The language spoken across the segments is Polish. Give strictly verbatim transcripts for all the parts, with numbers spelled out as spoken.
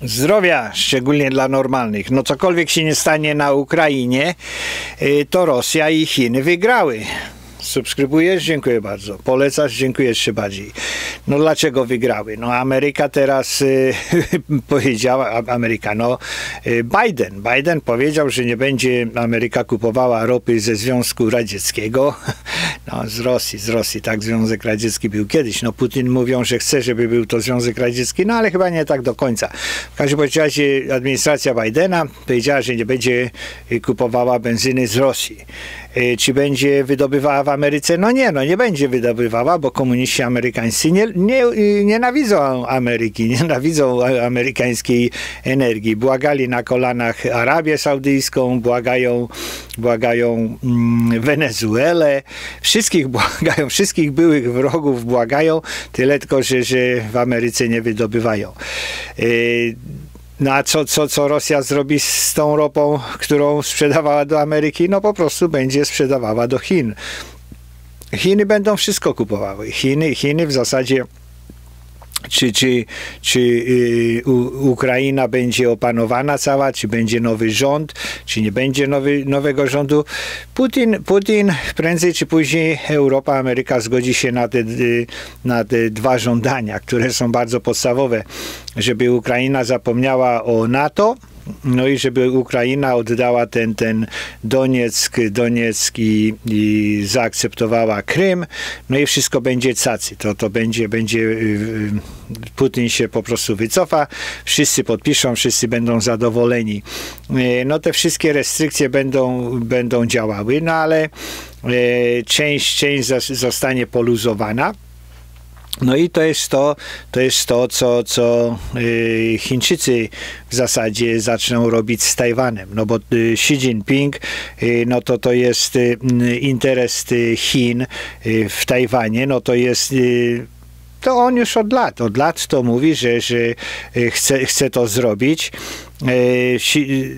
Zdrowia, szczególnie dla normalnych. No cokolwiek się nie stanie na Ukrainie, to Rosja i Chiny wygrały. Subskrybujesz? Dziękuję bardzo. Polecasz? Dziękuję jeszcze bardziej. No dlaczego wygrały? No Ameryka teraz y, powiedziała, Ameryka, no y, Biden. Biden powiedział, że nie będzie Ameryka kupowała ropy ze Związku Radzieckiego. No z Rosji, z Rosji, tak, Związek Radziecki był kiedyś. No Putin mówią, że chce, żeby był to Związek Radziecki, no ale chyba nie tak do końca. W każdym razie administracja Bidena powiedziała, że nie będzie kupowała benzyny z Rosji. Y, czy będzie wydobywała w Ameryce? No nie, no nie będzie wydobywała, bo komuniści amerykańscy nie, nie, nienawidzą Ameryki, nienawidzą amerykańskiej energii. Błagali na kolanach Arabię Saudyjską, błagają, błagają mm, Wenezuelę, wszystkich błagają, wszystkich byłych wrogów błagają, tyle tylko, że, że w Ameryce nie wydobywają. Yy, No a co, co, co Rosja zrobi z tą ropą, którą sprzedawała do Ameryki? No po prostu będzie sprzedawała do Chin. Chiny będą wszystko kupowały. Chiny, Chiny w zasadzie, czy, czy, czy y, u, Ukraina będzie opanowana cała, czy będzie nowy rząd, czy nie będzie nowy, nowego rządu. Putin, Putin prędzej czy później Europa, Ameryka zgodzi się na te, y, na te dwa żądania, które są bardzo podstawowe. Żeby Ukraina zapomniała o NATO, no i żeby Ukraina oddała ten, ten Donieck, Donieck i, i zaakceptowała Krym, no i wszystko będzie cacy. To, to będzie, będzie, Putin się po prostu wycofa, wszyscy podpiszą, wszyscy będą zadowoleni. No te wszystkie restrykcje będą, będą działały, no ale część, część zostanie poluzowana. No i to jest to, to jest to, co, co y, Chińczycy w zasadzie zaczną robić z Tajwanem. No bo y, Xi Jinping, y, no to to jest y, interes y, Chin y, w Tajwanie, no to jest... Y, to on już od lat, od lat to mówi, że, że y, chce, chce to zrobić. Y, si,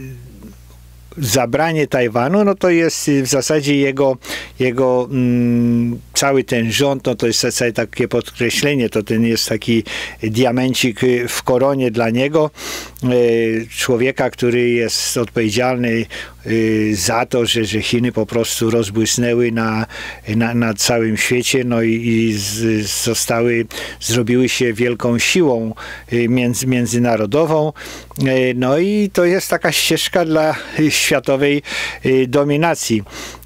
Zabranie Tajwanu, no to jest w zasadzie jego, jego mm, cały ten rząd, no to jest całe takie podkreślenie, to ten jest taki diamencik w koronie dla niego, człowieka, który jest odpowiedzialny za to, że, że Chiny po prostu rozbłysnęły na, na, na całym świecie, no i, i z, zostały, zrobiły się wielką siłą między, międzynarodową, no i to jest taka ścieżka dla światowej dominacji.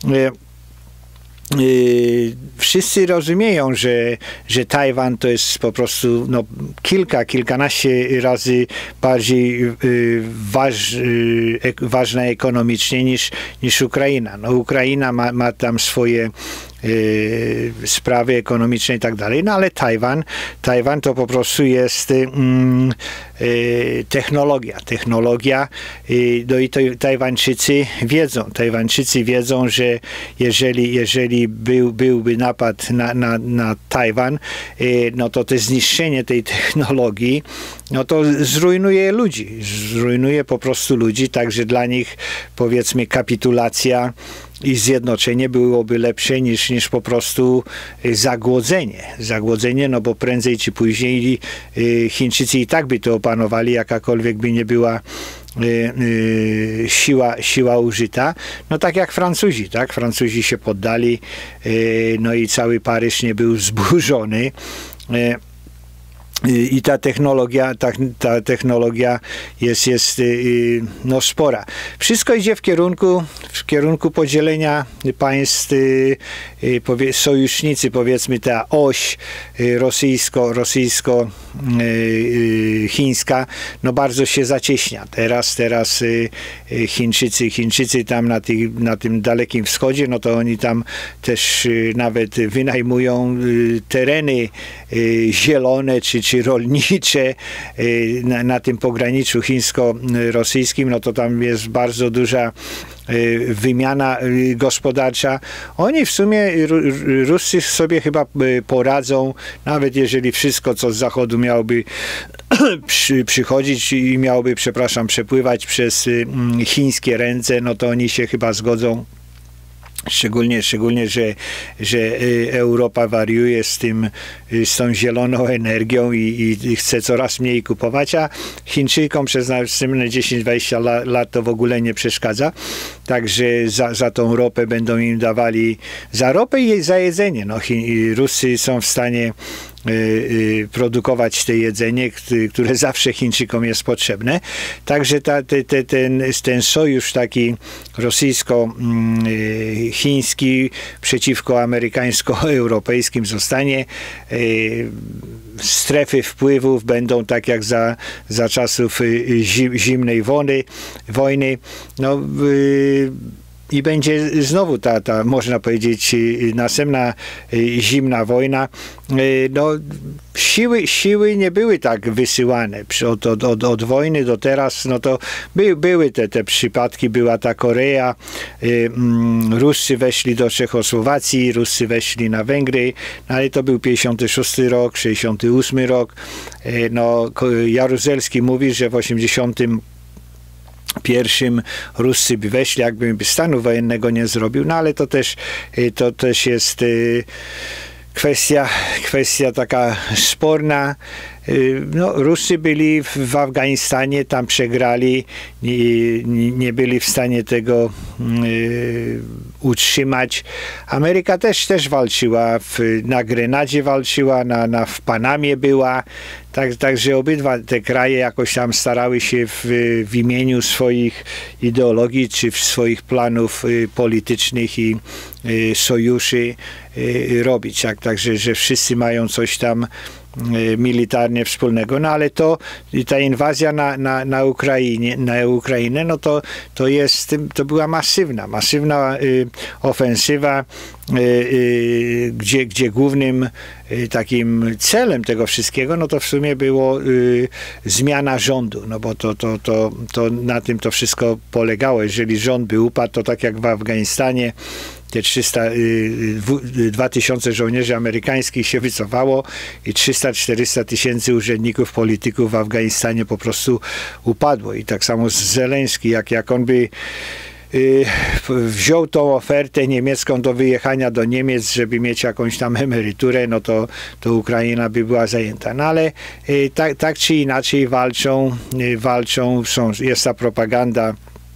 Wszyscy rozumieją, że, że Tajwan to jest po prostu no, kilka, kilkanaście razy bardziej waż, ważna ekonomicznie niż, niż Ukraina. No, Ukraina ma, ma tam swoje Yy, sprawy ekonomiczne i tak dalej, no ale Tajwan, Tajwan to po prostu jest mm, yy, technologia, technologia, yy, no i to Tajwańczycy wiedzą, Tajwańczycy wiedzą, że jeżeli, jeżeli był, byłby napad na, na, na Tajwan, yy, no to to zniszczenie tej technologii, no to zrujnuje ludzi, zrujnuje po prostu ludzi, także dla nich powiedzmy kapitulacja i zjednoczenie byłoby lepsze niż, niż po prostu zagłodzenie. Zagłodzenie, no bo prędzej czy później Chińczycy i tak by to opanowali, jakakolwiek by nie była siła, siła użyta. No tak jak Francuzi, tak? Francuzi się poddali, no i cały Paryż nie był zburzony. I ta technologia, ta, ta technologia jest, jest no, spora. Wszystko idzie w kierunku, w kierunku podzielenia państw, powie, sojusznicy, powiedzmy ta oś rosyjsko, rosyjsko chińska, no bardzo się zacieśnia. Teraz, teraz Chińczycy, Chińczycy tam na, tych, na tym dalekim wschodzie, no to oni tam też nawet wynajmują tereny zielone, czy czy rolnicze na, na tym pograniczu chińsko-rosyjskim, no to tam jest bardzo duża wymiana gospodarcza. Oni w sumie, Ruscy sobie chyba poradzą, nawet jeżeli wszystko, co z zachodu miałoby przy, przychodzić i miałoby, przepraszam, przepływać przez chińskie ręce, no to oni się chyba zgodzą Szczególnie, szczególnie że, że Europa wariuje z, tym, z tą zieloną energią i, i chce coraz mniej kupować, a Chińczykom przez następne dziesięć dwadzieścia lat to w ogóle nie przeszkadza. Także za, za tą ropę będą im dawali za ropę i za jedzenie. No, Rusy są w stanie produkować te jedzenie, które zawsze Chińczykom jest potrzebne. Także ta, te, te, ten, ten sojusz taki rosyjsko-chiński przeciwko amerykańsko-europejskim zostanie. Strefy wpływów będą tak jak za, za czasów zimnej wojny. wojny. No, I będzie znowu ta, ta, można powiedzieć, następna zimna wojna. No, siły, siły nie były tak wysyłane. Od, od, od, od wojny do teraz, no to by, były te, te przypadki, była ta Korea, Ruscy weszli do Czechosłowacji, Ruscy weszli na Węgry, no ale to był pięćdziesiąty szósty rok, sześćdziesiąty ósmy rok. No, Jaruzelski mówi, że w osiemdziesiątym pierwszym Ruscy by weszli, jakby stanu wojennego nie zrobił, no ale to też, to też jest kwestia, kwestia taka sporna. No, Ruscy byli w, w Afganistanie, tam przegrali, nie, nie byli w stanie tego y, utrzymać. Ameryka też, też walczyła, w, na Grenadzie walczyła, na, na, w Panamie była, tak, także obydwa te kraje jakoś tam starały się w, w imieniu swoich ideologii, czy w swoich planów y, politycznych i y, sojuszy y, robić. Tak, także, że wszyscy mają coś tam militarnie wspólnego, no ale to ta inwazja na, na, na, Ukrainie, na Ukrainę, no to, to jest, to była masywna, masywna y, ofensywa, y, y, gdzie, gdzie głównym y, takim celem tego wszystkiego, no to w sumie było y, zmiana rządu, no bo to, to, to, to na tym to wszystko polegało. Jeżeli rząd by upadł, to tak jak w Afganistanie, te trzysta, dwa tysiące żołnierzy amerykańskich się wycofało i trzysta czterysta tysięcy urzędników, polityków w Afganistanie po prostu upadło. I tak samo z Zeleński, jak, jak on by y, wziął tą ofertę niemiecką do wyjechania do Niemiec, żeby mieć jakąś tam emeryturę, no to, to Ukraina by była zajęta. No ale y, tak, tak czy inaczej walczą, y, walczą, są, jest ta propaganda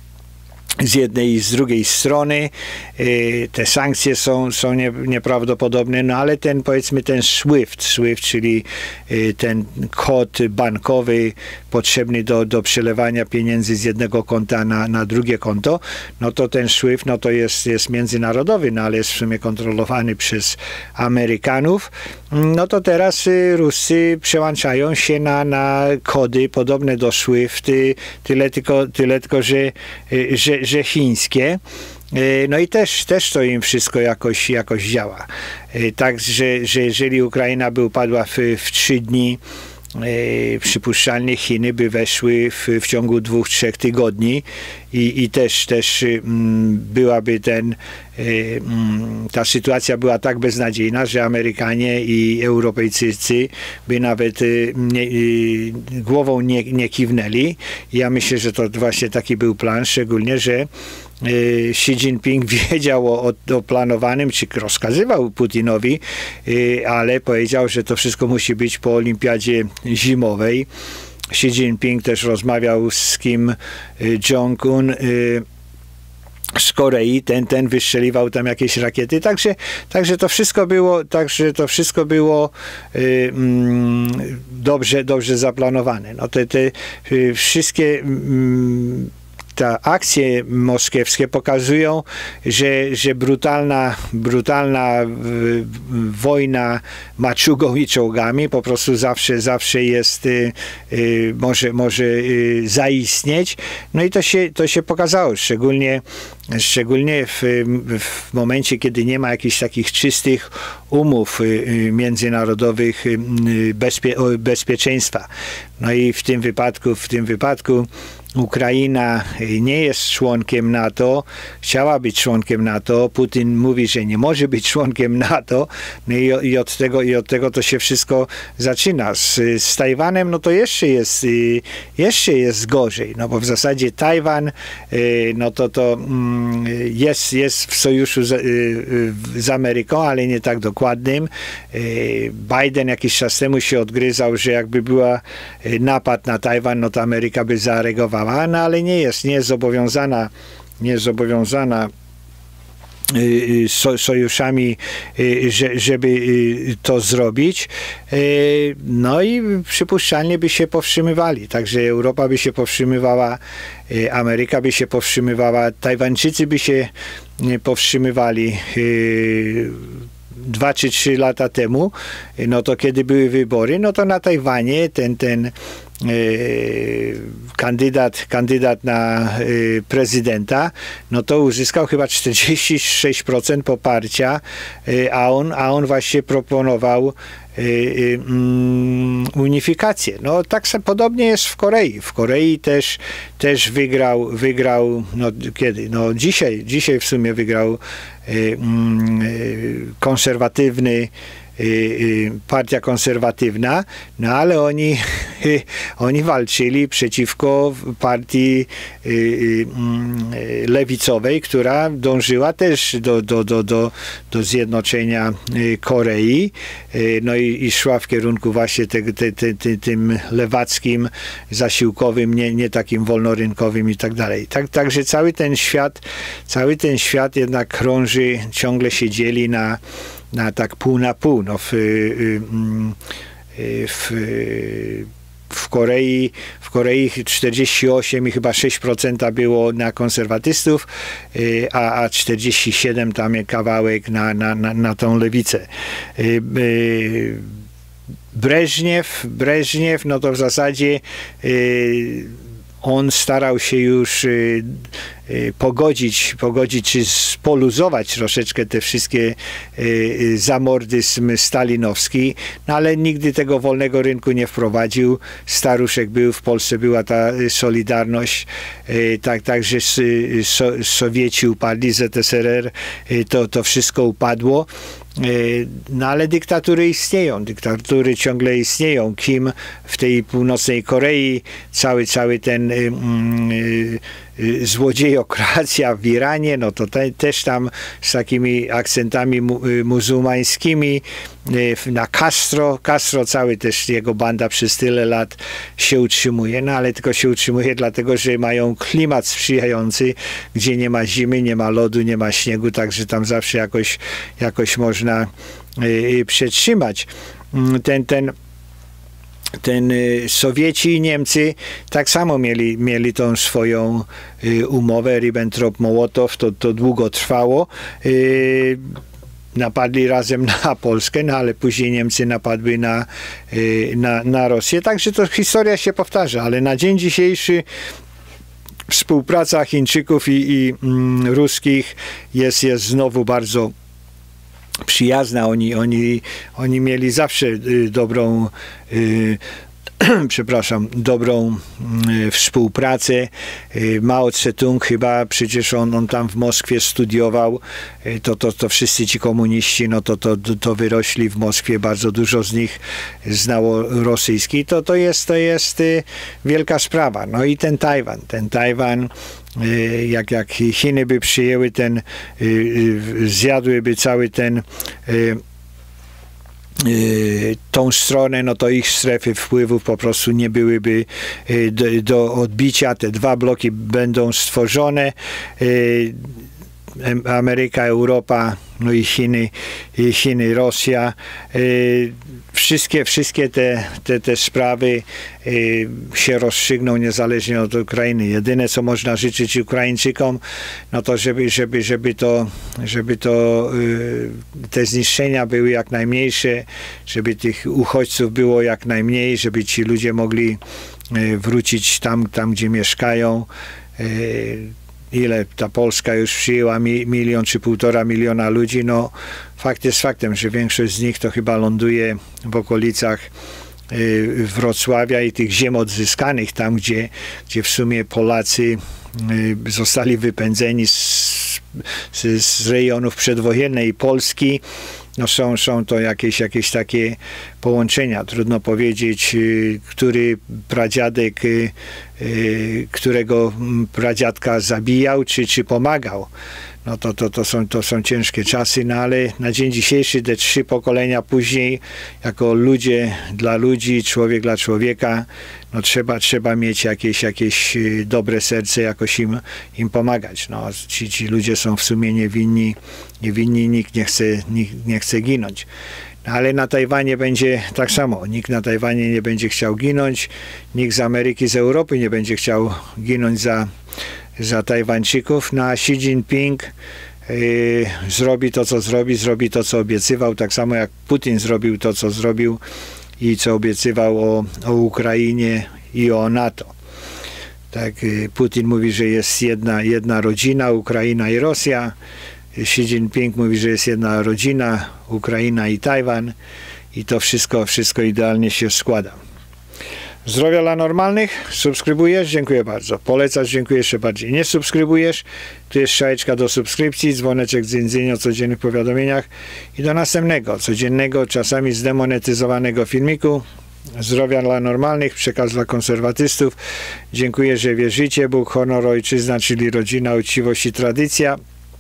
z jednej i z drugiej strony. Te sankcje są, są nie, nieprawdopodobne, no ale ten, powiedzmy, ten SWIFT, SWIFT, czyli ten kod bankowy potrzebny do, do przelewania pieniędzy z jednego konta na, na drugie konto, no to ten SWIFT, no to jest, jest międzynarodowy, no ale jest w sumie kontrolowany przez Amerykanów. No to teraz Ruscy przełączają się na, na kody podobne do SWIFT, tyle tylko, tyle tylko że, że, że chińskie. No i też, też to im wszystko jakoś, jakoś działa. Tak, że, że jeżeli Ukraina by upadła w, w trzy dni, E, przypuszczalnie Chiny by weszły w, w ciągu dwóch, trzech tygodni i, i też, też m, byłaby ten, e, m, ta sytuacja była tak beznadziejna, że Amerykanie i Europejczycy by nawet e, nie, e, głową nie, nie kiwnęli. Ja myślę, że to właśnie taki był plan, szczególnie, że Xi Jinping wiedział o, o planowanym, czy rozkazywał Putinowi, ale powiedział, że to wszystko musi być po olimpiadzie zimowej. Xi Jinping też rozmawiał z Kim Jong-un z Korei, ten, ten wystrzeliwał tam jakieś rakiety, także, także to wszystko było, także to wszystko było y, mm, dobrze, dobrze zaplanowane. No te, te y, wszystkie mm, te akcje moskiewskie pokazują, że, że brutalna, brutalna wojna maczugą i czołgami po prostu zawsze, zawsze jest, y, y, może, może y, zaistnieć. No i to się, to się pokazało, szczególnie, szczególnie w, w momencie, kiedy nie ma jakichś takich czystych umów y, międzynarodowych y, bezpie, bezpieczeństwa. No i w tym wypadku, w tym wypadku Ukraina nie jest członkiem NATO, chciała być członkiem NATO, Putin mówi, że nie może być członkiem NATO, no i, i, od tego, i od tego to się wszystko zaczyna. Z, z Tajwanem no to jeszcze jest, jeszcze jest gorzej, no bo w zasadzie Tajwan no to, to jest, jest w sojuszu z, z Ameryką, ale nie tak dokładnym. Biden jakiś czas temu się odgryzał, że jakby była napad na Tajwan, no to Ameryka by zareagowała. No ale nie jest, nie jest zobowiązana, nie jest zobowiązana so, sojuszami, żeby to zrobić. No i przypuszczalnie by się powstrzymywali. Także Europa by się powstrzymywała, Ameryka by się powstrzymywała, Tajwańczycy by się powstrzymywali dwa czy trzy lata temu, no to kiedy były wybory, no to na Tajwanie ten, ten kandydat, kandydat na prezydenta, no to uzyskał chyba czterdzieści sześć procent poparcia, a on, a on właśnie proponował unifikację. No tak podobnie jest w Korei. W Korei też, też wygrał, wygrał no kiedy? No dzisiaj, dzisiaj w sumie wygrał konserwatywny partia konserwatywna, no ale oni, oni walczyli przeciwko partii lewicowej, która dążyła też do, do, do, do, do zjednoczenia Korei, no i, i szła w kierunku właśnie te, te, te, te, tym lewackim, zasiłkowym, nie, nie takim wolnorynkowym i tak dalej. Tak, także cały ten świat, cały ten świat jednak krąży, ciągle się dzieli na na tak pół na pół. No w, w, w Korei w Korei czterdzieści osiem i chyba sześć procent było na konserwatystów, a, a czterdzieści siedem tam kawałek na, na, na, na tą lewicę. Breżniew, Breżniew, no to w zasadzie on starał się już y, y, pogodzić, pogodzić czy spoluzować troszeczkę te wszystkie y, zamordyzm stalinowski, no ale nigdy tego wolnego rynku nie wprowadził. Staruszek był, w Polsce była ta Solidarność, y, tak, także so, Sowieci upadli, Z S R R, y, to, to wszystko upadło. No ale dyktatury istnieją, dyktatury ciągle istnieją. Kim w tej północnej Korei, cały, cały ten y, y, y, złodziejokracja w Iranie, no to te, też tam z takimi akcentami mu, y, muzułmańskimi, y, na Castro, Castro cały też jego banda przez tyle lat się utrzymuje, no ale tylko się utrzymuje dlatego, że mają klimat sprzyjający, gdzie nie ma zimy, nie ma lodu, nie ma śniegu, także tam zawsze jakoś, jakoś można można y, przetrzymać. Ten, ten, ten y, Sowieci i Niemcy tak samo mieli, mieli tą swoją y, umowę Ribbentrop-Mołotow, to, to długo trwało. Y, napadli razem na Polskę, no ale później Niemcy napadły na, y, na, na Rosję. Także to historia się powtarza, ale na dzień dzisiejszy współpraca Chińczyków i, i mm, ruskich jest, jest znowu bardzo przyjazna. Oni, oni, oni mieli zawsze y, dobrą y, przepraszam, dobrą y, współpracę. Y, Mao Tse-tung chyba, przecież on, on tam w Moskwie studiował, y, to, to, to wszyscy ci komuniści, no to, to, to wyrośli w Moskwie, bardzo dużo z nich znało rosyjski. To, to jest, to jest y, wielka sprawa. No i ten Tajwan, ten Tajwan Jak, jak Chiny by przyjęły ten, zjadłyby cały ten tą stronę, no to ich strefy wpływów po prostu nie byłyby do, do odbicia. Te dwa bloki będą stworzone. Ameryka, Europa, no i Chiny, i Chiny, Rosja. Wszystkie, wszystkie te, te, te sprawy się rozstrzygną niezależnie od Ukrainy. Jedyne, co można życzyć Ukraińczykom, no to żeby, żeby, żeby to, żeby to te zniszczenia były jak najmniejsze, żeby tych uchodźców było jak najmniej, żeby ci ludzie mogli wrócić tam, tam gdzie mieszkają. Ile ta Polska już przyjęła, mi, milion czy półtora miliona ludzi, no fakt jest faktem, że większość z nich to chyba ląduje w okolicach Wrocławia i tych ziem odzyskanych, tam gdzie, gdzie w sumie Polacy zostali wypędzeni z, z, z rejonów przedwojennej Polski. No są, są to jakieś, jakieś takie połączenia. Trudno powiedzieć, który pradziadek, którego pradziadka zabijał, czy, czy pomagał. No to, to, to, są, to są ciężkie czasy, no ale na dzień dzisiejszy, te trzy pokolenia później, jako ludzie dla ludzi, człowiek dla człowieka, no trzeba, trzeba mieć jakieś, jakieś dobre serce, jakoś im, im pomagać. No, ci, ci ludzie są w sumie niewinni, niewinni, nikt nie chce, nikt nie chce ginąć. No, ale na Tajwanie będzie tak samo. Nikt na Tajwanie nie będzie chciał ginąć, nikt z Ameryki, z Europy nie będzie chciał ginąć za za Tajwańczyków, no a Xi Jinping y, zrobi to, co zrobi, zrobi to, co obiecywał, tak samo jak Putin zrobił to, co zrobił i co obiecywał o, o Ukrainie i o NATO. Tak, y, Putin mówi, że jest jedna, jedna rodzina, Ukraina i Rosja. Xi Jinping mówi, że jest jedna rodzina, Ukraina i Tajwan i to wszystko, wszystko idealnie się składa. Zdrowia dla normalnych? Subskrybujesz? Dziękuję bardzo. Polecasz? Dziękuję jeszcze bardziej. Nie subskrybujesz? Tu jest strzałeczka do subskrypcji, dzwoneczek z dzwonienia o codziennych powiadomieniach i do następnego, codziennego, czasami zdemonetyzowanego filmiku. Zdrowia dla normalnych, przekaz dla konserwatystów. Dziękuję, że wierzycie. Bóg, honor, ojczyzna, czyli rodzina, uczciwość i tradycja.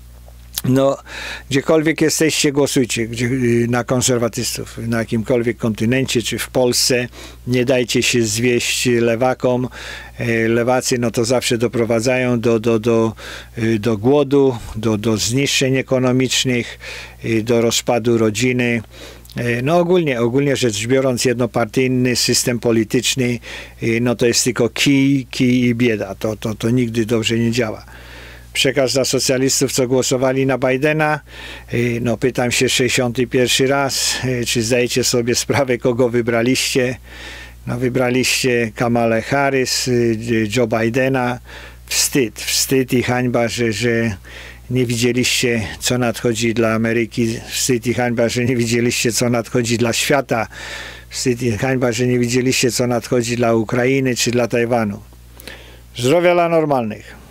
No, gdziekolwiek jesteście, głosujcie gdzie, na konserwatystów, na jakimkolwiek kontynencie, czy w Polsce. Nie dajcie się zwieść lewakom. Lewacy no to zawsze doprowadzają do, do, do, do głodu, do, do zniszczeń ekonomicznych, do rozpadu rodziny. No ogólnie, ogólnie rzecz biorąc, jednopartyjny system polityczny, no to jest tylko kij, kij i bieda. To, to, to nigdy dobrze nie działa. Przekaz dla socjalistów, co głosowali na Bidena. No pytam się sześćdziesiąty pierwszy raz, czy zdajecie sobie sprawę, kogo wybraliście. No wybraliście Kamalę Harris, Joe Bidena. Wstyd, wstyd i hańba, że, że nie widzieliście, co nadchodzi dla Ameryki. Wstyd i hańba, że nie widzieliście, co nadchodzi dla świata. Wstyd i hańba, że nie widzieliście, co nadchodzi dla Ukrainy czy dla Tajwanu. Zdrowia dla normalnych.